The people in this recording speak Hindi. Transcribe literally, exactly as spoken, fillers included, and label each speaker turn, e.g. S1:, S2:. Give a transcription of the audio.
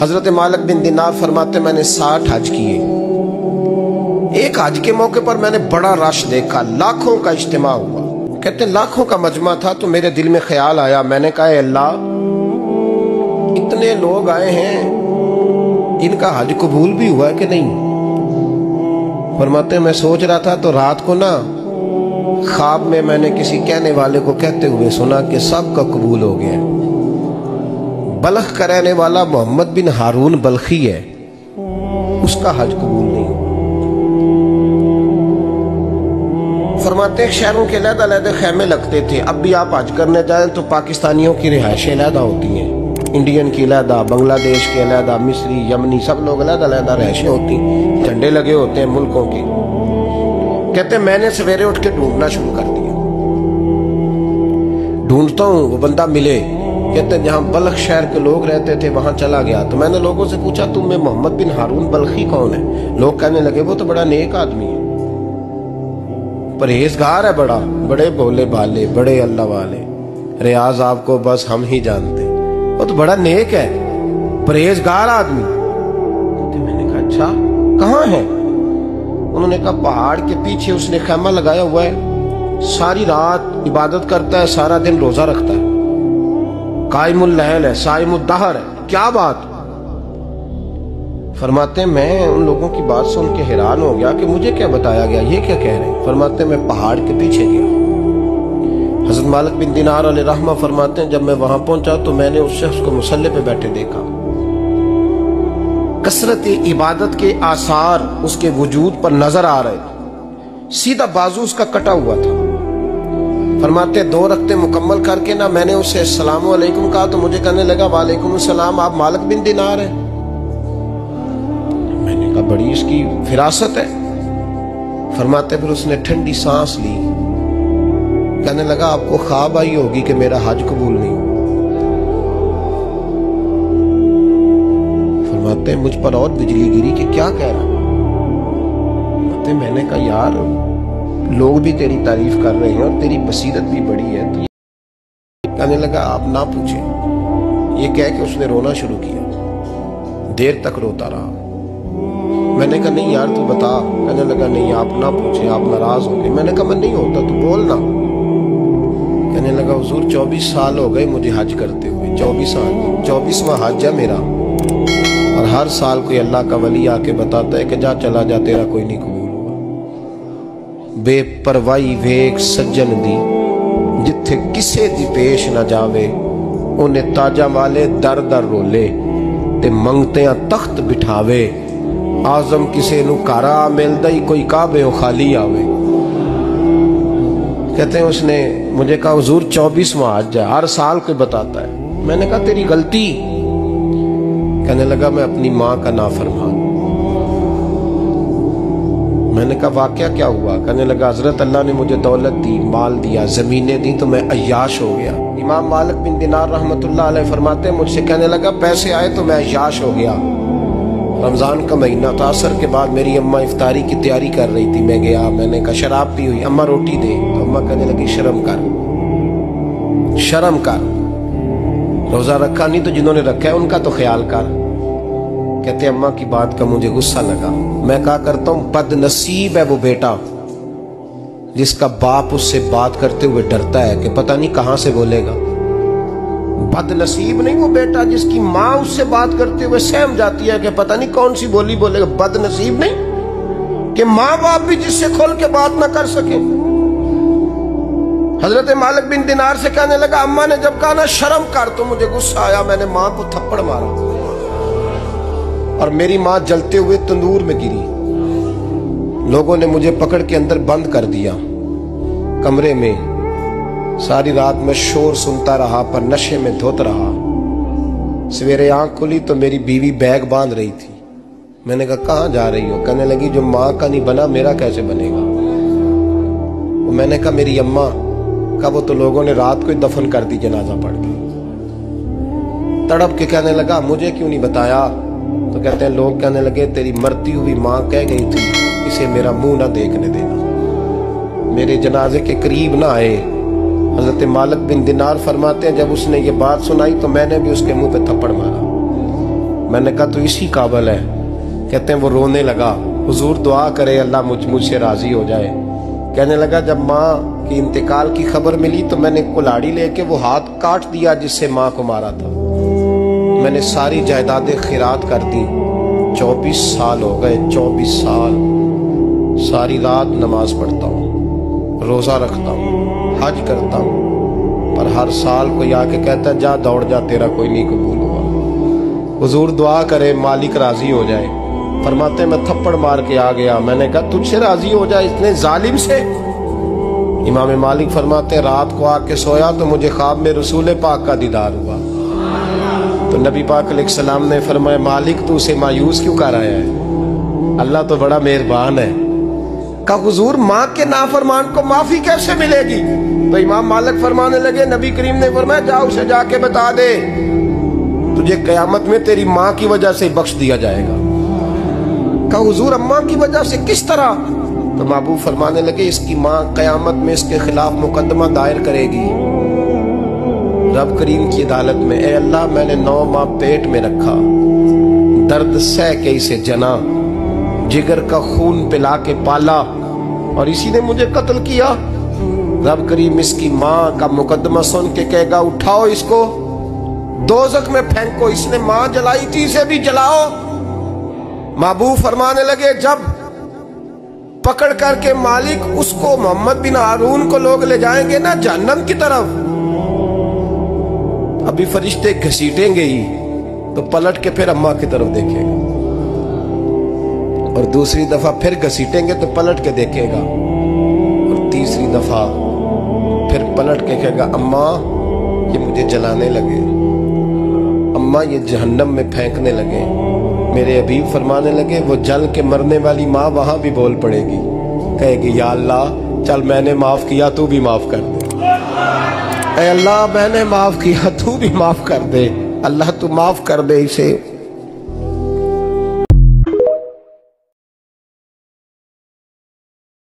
S1: हजरत मालिक बिन दिनार फरमाते मैंने साठ हज किए। एक हज के मौके पर मैंने बड़ा रश देखा, लाखों का इज्तिमा हुआ। कहते लाखों का मजमा था तो मेरे दिल में ख्याल आया, मैंने कहा अल्लाह इतने लोग आए हैं, इनका हज कबूल भी हुआ है कि नहीं। फरमाते मैं सोच रहा था तो रात को ना ख्वाब में मैंने किसी कहने वाले को कहते हुए सुना कि सब का कबूल हो गया। बल्ख का रहने वाला मोहम्मद बिन हारून बल्खी है, उसका हज कबूल नहीं। फरमाते शहरों के अलग अलग खेमे लगते थे। अब भी आप हज करने जाएं तो पाकिस्तानियों की रिहायशें अलग होती हैं, इंडियन की अलग, बांग्लादेश के अलग, मिस्री, यमनी, सब लोग अलग अलग रिहायशें होती, झंडे लगे होते हैं मुल्कों के। कहते मैंने सवेरे उठ के ढूंढना शुरू कर दिया, ढूंढता हूं वो बंदा मिले। कहते जहां बल्ख शहर के लोग रहते थे वहां चला गया तो मैंने लोगों से पूछा तुम में मोहम्मद बिन हारून बल्खी कौन है। लोग कहने लगे वो तो बड़ा नेक आदमी है, परहेजगार है, बड़ा बड़े भोले भाले, बड़े अल्लाह वाले, रियाज आपको बस हम ही जानते, वो तो बड़ा नेक है, परहेजगार आदमी। तो मैंने कहा अच्छा कहाँ है। उन्होंने कहा पहाड़ के पीछे उसने खैमा लगाया हुआ है, सारी रात इबादत करता है, सारा दिन रोजा रखता है, कायमुल लैल है, साइमुद दहर है। क्या बात। फरमाते मैं उन लोगों की बात सुन के हैरान हो गया कि मुझे क्या बताया गया, ये क्या कह रहे हैं। फरमाते मैं पहाड़ के पीछे गया। हजरत मालिक बिन दिनार अलैहि रहमा फरमाते हैं जब मैं वहां पहुंचा तो मैंने उस शख्स को मुसल्ले पे बैठे देखा। कसरत इबादत के आसार उसके वजूद पर नजर आ रहे, सीधा बाजू उसका कटा हुआ था। फरमाते दो रखते मुकम्मल करके ना मैंने उसे अस्सलाम वालेकुम कहा तो मुझे कहने लगा वालेकुम सलाम, आप मालिक बिन दिनार हैं। मैंने कहा बड़ी इसकी फिरासत है। फरमाते फिर उसने ठंडी सांस ली, कहने लगा आपको ख्वाब आई होगी कि मेरा हज कबूल नहीं। फरमाते मुझ पर और बिजली गिरी कि क्या कह रहा। फरमाते मैंने कहा यार लोग भी तेरी तारीफ कर रहे हैं और तेरी बसीरत भी बड़ी है। तो कहने लगा आप ना पूछे। ये कह के उसने रोना शुरू किया, देर तक रोता रहा। मैंने कहा नहीं यार तू बता। कहने लगा नहीं आप ना पूछे, आप नाराज हो गए। मैंने कहा मैं नहीं होता, तू बोलना। कहने लगा हुजूर चौबीस साल हो गए मुझे हज करते हुए, चौबीस साल, चौबीसवां हज है मेरा, और हर साल कोई अल्लाह का वली आके बताता है कि जा चला जा तेरा कोई नहीं कबूल हुआ। बेपरवाही वेख सज्जन दी जिथे किसे दी पेश न जावे, उन्हें ताजा वाले दर दर रोले ते मंगते तख्त बिठावे। आजम किसे नु कारा मिलदा ही कोई काबे खाली आवे। कहते हैं उसने मुझे कहा हुजूर चौबीसवां हज है, हर साल कोई बताता है। मैंने कहा तेरी गलती। कहने लगा मैं अपनी माँ का नाफरमान। मैंने कहा वाकया क्या हुआ। कहने लगा हजरत अल्लाह ने मुझे दौलत दी, माल दिया, जमीनें दी तो मैं अय्याश हो गया। इमाम मालिक बिन दिनार रहमतुल्लाह अलैह फरमाते हैं मुझसे कहने लगा पैसे आए तो मैं अय्याश हो गया। रमजान का महीना था, असर के बाद मेरी अम्मा इफ्तारी की तैयारी कर रही थी, मैं गया, मैंने कहा शराब पी हुई, अम्मा रोटी दे। तो अम्मा कहने लगी शर्म कर, शर्म कर, रोजा रखा नहीं तो जिन्होंने रखा है उनका तो ख्याल कर। कहते अम्मा की बात का मुझे गुस्सा लगा। मैं कहा करता हूं बदनसीब है वो बेटा जिसका बाप उससे बात करते हुए डरता है कि पता नहीं कहां से बोलेगा। बदनसीब नहीं वो बेटा जिसकी माँ उससे बात करते हुए सहम जाती है कि पता नहीं कौन सी बोली बोलेगा। बदनसीब नहीं कि माँ बाप भी जिससे खोल के बात ना कर सके। हजरत मालिक बिन दिनार से कहने लगा अम्मा ने जब कहा ना शर्म कर तो मुझे गुस्सा आया, मैंने माँ को थप्पड़ मारा और मेरी माँ जलते हुए तंदूर में गिरी। लोगों ने मुझे पकड़ के अंदर बंद कर दिया कमरे में। सारी रात में शोर सुनता रहा पर नशे में धोत रहा। सवेरे आंख खुली तो मेरी बीवी बैग बांध रही थी। मैंने कहा कहाँ जा रही हो। कहने लगी जो माँ का नहीं बना मेरा कैसे बनेगा। वो मैंने कहा मेरी अम्मा का वो तो लोगों ने रात को ही दफन कर दी जनाजा पढ़ के। तड़प के कहने लगा मुझे क्यों नहीं बताया। तो कहते हैं लोग कहने लगे तेरी मरती हुई माँ कह गई थी इसे मेरा मुंह ना देखने देना। मेरे जनाजे के करीब ना आए। हजरत मालिक बिन दिनार फरमाते हैं जब उसने ये बात सुनाई तो मैंने भी उसके मुंह पे थप्पड़ मारा। मैंने कहा तो इसी काबिल है। कहते हैं वो रोने लगा, हुजूर दुआ करे अल्लाह मुझ मुझसे राजी हो जाए। कहने लगा जब माँ की इंतकाल की खबर मिली तो मैंने कुल्हाड़ी लेके वो हाथ काट दिया जिससे माँ को मारा था। मैंने सारी जायदादें खिरात कर दी। चौबीस साल हो गए, चौबीस साल सारी रात नमाज पढ़ता हूँ, रोजा रखता हूँ, हज करता हूँ, पर हर साल कोई आके कहता है जा दौड़ जा, तेरा कोई नहीं कबूल हुआ। हुजूर दुआ करे मालिक राजी हो जाए। फरमाते मैं थप्पड़ मार के आ गया। मैंने कहा तुझसे राजी हो जाए इतने जालिम से? इमाम मालिक फरमाते रात को आके सोया तो मुझे ख्वाब में रसूल पाक का दीदार हुआ। तो नबी पाक अलैहिस्सलाम ने फरमाया मालिक तू उसे मायूस क्यों कर आया है? अल्लाह तो बड़ा मेहरबान है। का हुजूर माँ के नाफरमान को माफी कैसे मिलेगी? तो इमाम मालिक फरमाने लगे नबी करीम ने फरमाया जा उसे जाके बता दे तुझे कयामत में तेरी माँ की वजह से बख्श दिया जाएगा। का हुजूर अम्मा की वजह से किस तरह? तो महबूब फरमाने लगे इसकी माँ कयामत में इसके खिलाफ मुकदमा दायर करेगी रब करीम की अदालत में। ए अल्लाह मैंने नौ माह पेट में रखा, दर्द सह के इसे जना, जिगर का खून पिला के पाला और इसी ने मुझे कत्ल किया। रब करीम इसकी माँ का मुकदमा सुन के कहेगा उठाओ इसको दोज़ख में फेंको, इसने माँ जलाई थी इसे भी जलाओ। महबूब फरमाने लगे जब पकड़ करके मालिक उसको मोहम्मद बिन हारून को लोग ले जाएंगे ना जहन्नम की तरफ, अभी फरिश्ते घसीटेंगे ही तो पलट के फिर अम्मा की तरफ देखेगा और दूसरी दफा फिर घसीटेंगे तो पलट के देखेगा और तीसरी दफा फिर पलट के कहेगा अम्मा ये मुझे जलाने लगे, अम्मा ये जहन्नम में फेंकने लगे। मेरे हबीब फरमाने लगे वो जल के मरने वाली माँ वहां भी बोल पड़ेगी, कहेगी या अल्लाह चल मैंने माफ किया तू भी माफ कर दे। ऐ अल्लाह मैंने माफ किया तू भी माफ कर दे, अल्लाह तू माफ कर दे इसे।